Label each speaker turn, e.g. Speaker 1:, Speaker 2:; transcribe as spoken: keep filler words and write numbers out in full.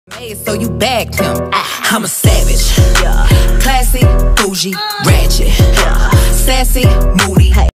Speaker 1: So you bagged him. I'm a savage, classy, bougie, ratchet, sassy, moody.